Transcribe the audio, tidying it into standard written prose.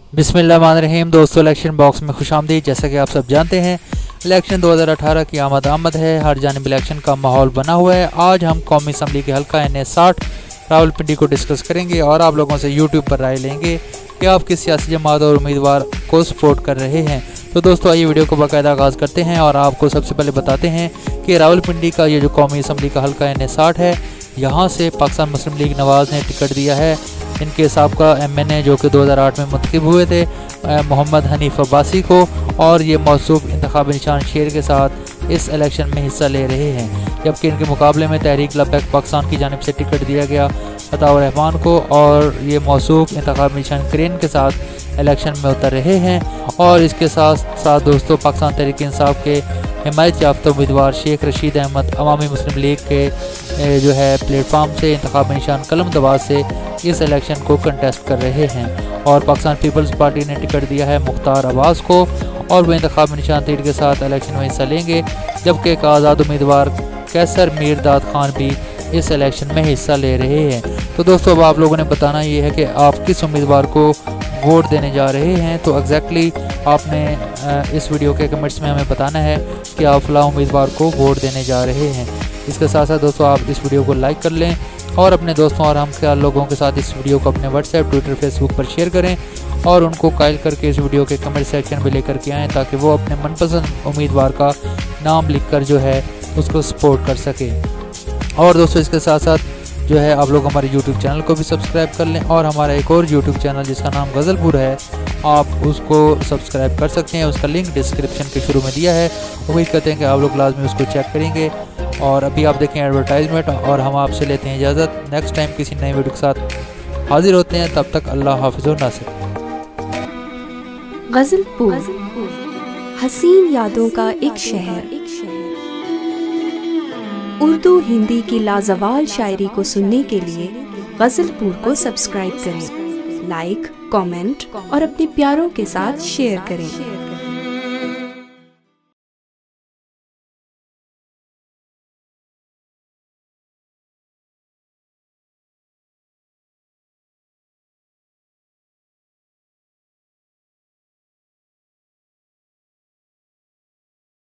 बिस्मिल्लाहिर्रहमानिर्रहीम। दोस्तों, election box में खुशामदीद। जैसा कि आप सब जानते हैं, इलेक्शन 2018 की आमद है। हर जानिब इलेक्शन का माहौल बना हुआ है। आज हम कौमी असम्बली के हल्का NA-60 रावलपिंडी को डिस्कस करेंगे और आप लोगों से यूट्यूब पर राय लेंगे कि आप किस सियासी जमात और उम्मीदवार को सपोर्ट कर रहे हैं। तो दोस्तों, आइए वीडियो को बाकायदा आगाज़ करते हैं और आपको सबसे पहले बताते हैं कि रावलपिंडी का ये जो कौमी असम्बली का हल्का NA-60 है, यहाँ से पाकिस्तान मुस्लिम लीग नवाज़ ने टिकट दिया है इनके साबका MNA जो कि 2008 में मुंतखब हुए थे, मोहम्मद हनीफ अब्बासी को, और ये मौसूफ इंतखाबी निशान शेर के साथ इस इलेक्शन में हिस्सा ले रहे हैं। जबकि इनके मुकाबले में तहरीक लब्बैक पाकिस्तान की जानिब से टिकट दिया गया अताउर रहमान को, और ये मौसूफ इंतखाबी निशान क्रेन के साथ इलेक्शन में उतर रहे हैं। और इसके साथ साथ दोस्तों, पाकिस्तान तहरीक इंसाफ के हिमायत याफ्ता उम्मीदवार शेख रशीद अहमद अवामी मुस्लिम लीग के जो है प्लेटफार्म से इंतखाबी निशान कलम दबाज से इस इलेक्शन को कंटेस्ट कर रहे हैं। और पाकिस्तान पीपल्स पार्टी ने टिकट दिया है मुख्तार अब्बास को, और वह इंतखाबी निशान तीर के साथ इलेक्शन में हिस्सा लेंगे। जबकि एक आज़ाद उम्मीदवार कैसर मीर दाद खान भी इस इलेक्शन में हिस्सा ले रहे हैं। तो दोस्तों, अब आप लोगों ने बताना ये है कि आप किस उम्मीदवार को वोट देने जा रहे हैं। तो एग्जैक्टली आपने इस वीडियो के कमेंट्स में हमें बताना है कि आप फलां उम्मीदवार को वोट देने जा रहे हैं। इसके साथ साथ दोस्तों, आप इस वीडियो को लाइक कर लें और अपने दोस्तों और हम ख्याल लोगों के साथ इस वीडियो को अपने व्हाट्सएप, ट्विटर, फेसबुक पर शेयर करें और उनको कायल करके इस वीडियो के कमेंट सेक्शन में लेकर के आएँ, ताकि वो अपने मनपसंद उम्मीदवार का नाम लिखकर जो है उसको सपोर्ट कर सकें। और दोस्तों, इसके साथ साथ जो है आप लोग हमारे YouTube चैनल को भी सब्सक्राइब कर लें, और हमारा एक और YouTube चैनल जिसका नाम गज़ल पुर है, आप उसको सब्सक्राइब कर सकते हैं। उसका लिंक डिस्क्रिप्शन के शुरू में दिया है। उम्मीद करते हैं कि आप लोग लाजमी उसको चेक करेंगे। और अभी आप देखें एडवर्टाइजमेंट, और हम आपसे लेते हैं इजाज़त। नेक्स्ट टाइम किसी नई वीडियो के साथ हाजिर होते हैं। तब तक अल्लाह हाफ़िज़ व नासिर। ग़ज़ल पुर, हसीन यादों का एक शहर। उर्दू हिंदी की लाजवाल शायरी को सुनने के लिए ग़ज़ल पुर को सब्सक्राइब करें, लाइक, कमेंट और अपने प्यारों के साथ शेयर करें।